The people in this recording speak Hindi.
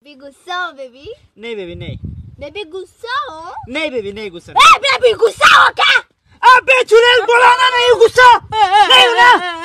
बेबी गुस्सा हो बेबी? नहीं बेबी नहीं। बेबी गुस्सा हो? नहीं बेबी नहीं गुस्सा। बेबी गुस्सा हो क्या? अबे चुड़ैल बोला ना नहीं गुस्सा नहीं ना।